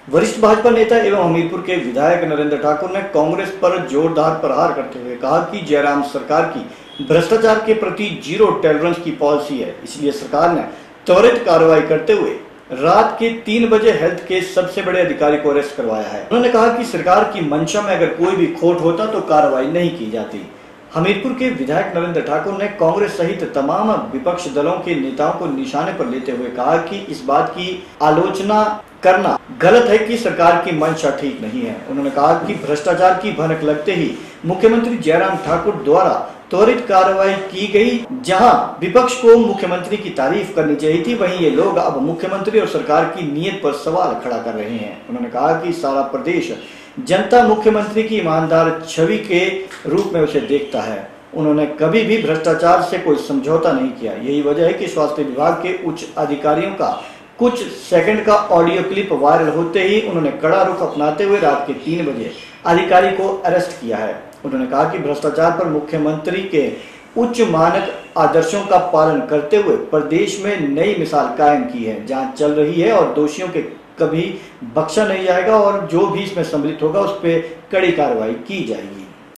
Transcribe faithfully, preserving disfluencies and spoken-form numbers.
वरिष्ठ भाजपा नेता एवं हमीरपुर के विधायक नरेंद्र ठाकुर ने कांग्रेस पर जोरदार प्रहार करते हुए कहा कि जयराम सरकार की भ्रष्टाचार के प्रति जीरो टॉलरेंस की पॉलिसी है, इसलिए सरकार ने त्वरित कार्रवाई करते हुए रात के तीन बजे हेल्थ के सबसे बड़े अधिकारी को अरेस्ट करवाया है। उन्होंने कहा कि सरकार की मंशा में अगर कोई भी खोट होता तो कार्रवाई नहीं की जाती। हमीरपुर के विधायक नरेंद्र ठाकुर ने कांग्रेस सहित तमाम विपक्ष दलों के नेताओं को निशाने पर लेते हुए कहा कि इस बात की आलोचना करना गलत है कि सरकार की मंशा ठीक नहीं है। उन्होंने कहा कि भ्रष्टाचार की भनक लगते ही मुख्यमंत्री जयराम ठाकुर द्वारा त्वरित कार्रवाई की गई। जहां विपक्ष को मुख्यमंत्री की तारीफ करनी चाहिए थी, वहीं ये लोग अब मुख्यमंत्री और सरकार की नीयत पर सवाल खड़ा कर रहे हैं। उन्होंने कहा कि सारा प्रदेश जनता मुख्यमंत्री की ईमानदार छवि के रूप में उसे देखता है। उन्होंने कभी भी भ्रष्टाचार से कोई समझौता नहीं किया। यही वजह है कि स्वास्थ्य विभाग के उच्च अधिकारियों का कुछ सेकंड का ऑडियो क्लिप वायरल होते ही उन्होंने कड़ा रुख अपनाते हुए रात के तीन बजे अधिकारी को अरेस्ट किया है। उन्होंने कहा कि भ्रष्टाचार पर मुख्यमंत्री के उच्च मानक आदर्शों का पालन करते हुए प्रदेश में नई मिसाल कायम की है। जांच चल रही है और दोषियों के कभी बख्शा नहीं जाएगा और जो भी इसमें सम्मिलित होगा उस पर कड़ी कार्रवाई की जाएगी।